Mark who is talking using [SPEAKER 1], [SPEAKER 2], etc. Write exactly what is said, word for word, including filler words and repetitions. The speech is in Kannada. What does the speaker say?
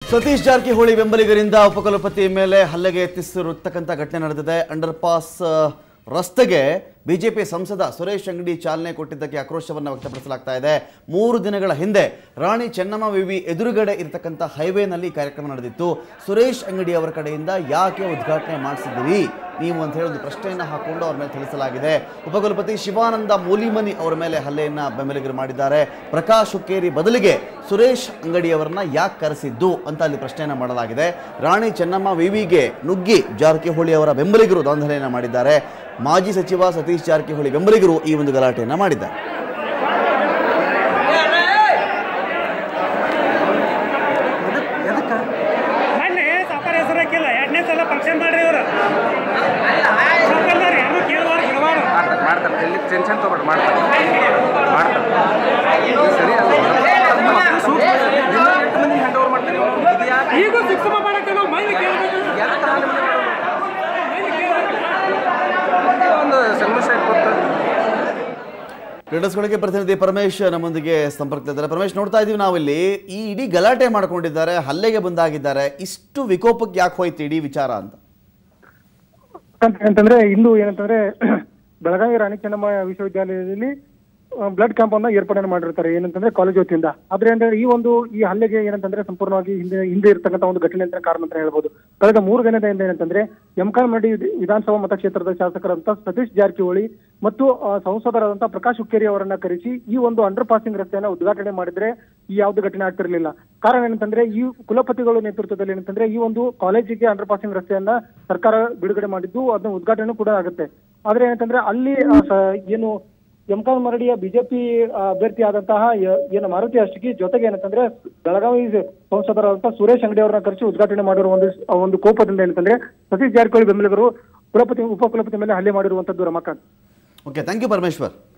[SPEAKER 1] ಸತೀಶ್ ಜಾರಕಿಹೊಳಿ ಬೆಂಬಲಿಗರಿಂದ ಉಪಕುಲಪತಿ ಮೇಲೆ ಹಲ್ಲೆಗೆ ಯತ್ನಿಸಿರುತ್ತಕ್ಕಂಥ ಘಟನೆ ನಡೆದಿದೆ. ಅಂಡರ್ ಪಾಸ್ ರಸ್ತೆಗೆ ಬಿಜೆಪಿ ಸಂಸದ ಸುರೇಶ್ ಅಂಗಡಿ ಚಾಲನೆ ಕೊಟ್ಟಿದ್ದಕ್ಕೆ ಆಕ್ರೋಶವನ್ನು ವ್ಯಕ್ತಪಡಿಸಲಾಗ್ತಾ ಇದೆ. ಮೂರು ದಿನಗಳ ಹಿಂದೆ ರಾಣಿ ಚೆನ್ನಮ್ಮ ವಿವಿ ಎದುರುಗಡೆ ಇರತಕ್ಕಂಥ ಹೈವೇನಲ್ಲಿ ಕಾರ್ಯಕ್ರಮ ನಡೆದಿತ್ತು. ಸುರೇಶ್ ಅಂಗಡಿ ಅವರ ಕಡೆಯಿಂದ ಯಾಕೆ ಉದ್ಘಾಟನೆ ಮಾಡಿಸಿದಿರಿ ನೀವು ಅಂತ ಹೇಳಿ ಒಂದು ಪ್ರಶ್ನೆಯನ್ನು ಹಾಕೊಂಡು ಅವ್ರ ಮೇಲೆ ತಿಳಿಸಲಾಗಿದೆ. ಉಪಕುಲಪತಿ ಶಿವಾನಂದ ಮೂಲಿಮನಿ ಅವರ ಮೇಲೆ ಹಲ್ಲೆಯನ್ನು ಬೆಂಬಲಿಗರು ಮಾಡಿದ್ದಾರೆ. ಪ್ರಕಾಶ್ ಹುಕ್ಕೇರಿ ಬದಲಿಗೆ ಸುರೇಶ್ ಅಂಗಡಿ ಅವರನ್ನ ಯಾಕೆ ಕರೆಸಿದ್ದು ಅಂತ ಅಲ್ಲಿ ಪ್ರಶ್ನೆಯನ್ನು ಮಾಡಲಾಗಿದೆ. ರಾಣಿ ಚೆನ್ನಮ್ಮ ವಿವಿಗೆ ನುಗ್ಗಿ ಜಾರಕಿಹೊಳಿ ಅವರ ಬೆಂಬಲಿಗರು ದಾಂಧಲೆಯನ್ನು ಮಾಡಿದ್ದಾರೆ. ಮಾಜಿ ಸಚಿವ ಸತೀಶ್ ಜಾರಕಿಹೊಳಿ ಬೆಂಬಲಿಗರು ಈ ಒಂದು ಗಲಾಟೆಯನ್ನು ಮಾಡಿದ್ದಾರೆ.
[SPEAKER 2] ಟೆನ್ಷನ್ ತಗೊಂಡು ಮಾಡ್ತಾರೆ ಮಾಡ್ತಾರೆ ಸರಿ ಅಲ್ಲ ಹ್ಯಾಂಡ್ ಓವರ್ ಮಾಡ್ತಾರೆ. ಈಗ ಶಿಕ್ಷಣ ಮಾಡಕ್ಕೆ ನಾವು ಮೈಲಿ ಒಂದು ಸಮಸ್ಯೆ ಕೊಡ್ತಾರೆ.
[SPEAKER 1] ಕ್ರೀಡಾಸ್ಗಳಿಗೆ ಪ್ರತಿನಿಧಿ ಪರಮೇಶ್ ನಮ್ಮೊಂದಿಗೆ ಸಂಪರ್ಕದಲ್ಲಿದ್ದಾರೆ. ಪರಮೇಶ್, ನೋಡ್ತಾ ಇದೀವಿ ನಾವಿಲ್ಲಿ ಈ ಇಡೀ ಗಲಾಟೆ ಮಾಡ್ಕೊಂಡಿದ್ದಾರೆ, ಹಲ್ಲೆಗೆ ಬಂದಾಗಿದ್ದಾರೆ. ಇಷ್ಟು ವಿಕೋಪಕ್ಕೆ ಯಾಕೆ ಹೋಯ್ತು ಇಡೀ ವಿಚಾರ ಅಂತ
[SPEAKER 3] ಅಂತಂದ್ರೆ ಇಂದು ಏನಂತಂದ್ರೆ ಬೆಳಗಾವಿ ರಾಣಿ ಚೆನ್ನಮ್ಮ ವಿಶ್ವವಿದ್ಯಾಲಯದಲ್ಲಿ ಬ್ಲಡ್ ಕ್ಯಾಂಪ್ ಅನ್ನ ಏರ್ಪಾಡನ್ನು ಮಾಡಿರ್ತಾರೆ ಏನಂತಂದ್ರೆ ಕಾಲೇಜ್ ವತಿಯಿಂದ. ಆದ್ರೆ ಅಂದ್ರೆ ಈ ಒಂದು ಈ ಹಲ್ಲೆಗೆ ಏನಂತಂದ್ರೆ ಸಂಪೂರ್ಣವಾಗಿ ಹಿಂದೆ ಹಿಂದೆ ಇರ್ತಕ್ಕಂಥ ಒಂದು ಘಟನೆ ಅಂತ ಕಾರಣ ಅಂತ ಹೇಳ್ಬೋದು. ಕಳೆದ ಮೂರು ದಿನದಿಂದ ಏನಂತಂದ್ರೆ ಯಮಕನಮರಡಿ ವಿಧಾನಸಭಾ ಮತಕ್ಷೇತ್ರದ ಶಾಸಕರಂತ ಸತೀಶ್ ಜಾರಕಿಹೊಳಿ ಮತ್ತು ಸಂಸದರಾದಂತಹ ಪ್ರಕಾಶ್ ಹುಕ್ಕೇರಿ ಅವರನ್ನ ಕರೆಸಿ ಈ ಒಂದು ಅಂಡರ್ ಪಾಸಿಂಗ್ ರಸ್ತೆಯನ್ನ ಉದ್ಘಾಟನೆ ಮಾಡಿದ್ರೆ ಈ ಯಾವ್ದು ಘಟನೆ ಆಗ್ತಿರ್ಲಿಲ್ಲ. ಕಾರಣ ಏನಂತಂದ್ರೆ ಈ ಕುಲಪತಿಗಳು ನೇತೃತ್ವದಲ್ಲಿ ಏನಂತಂದ್ರೆ ಈ ಒಂದು ಕಾಲೇಜಿಗೆ ಅಂಡರ್ ಪಾಸಿಂಗ್ ರಸ್ತೆಯನ್ನ ಸರ್ಕಾರ ಬಿಡುಗಡೆ ಮಾಡಿದ್ದು ಅದನ್ನ ಉದ್ಘಾಟನೆ ಕೂಡ ಆಗುತ್ತೆ. ಆದ್ರೆ ಏನಂತಂದ್ರೆ ಅಲ್ಲಿ ಏನು ಯಮಕನಮರಡಿಯ ಬಿಜೆಪಿ ಅಭ್ಯರ್ಥಿ ಆದಂತಹ ಏನು ಮಾರುತಿ ಅಷ್ಟಕಿ ಜೊತೆಗೆ ಏನಂತಂದ್ರೆ ಬೆಳಗಾವಿ ಸಂಸದರಾದಂತಹ ಸುರೇಶ್ ಅಂಗಡಿ ಅವರನ್ನ ಕರೆಸಿ ಉದ್ಘಾಟನೆ ಮಾಡಿರುವ ಒಂದು ಒಂದು ಕೋಪದಿಂದ ಏನಂತಂದ್ರೆ ಸತೀಶ್ ಜಾರಕಿಹೊಳಿ ಬೆಂಬಲಿಗರು ಕುಲಪತಿ ಉಪ ಕುಲಪತಿ ಮೇಲೆ ಹಲ್ಲೆ ಮಾಡಿರುವಂತದ್ದು Ramakant.
[SPEAKER 1] Okay, thank you Parameshwar.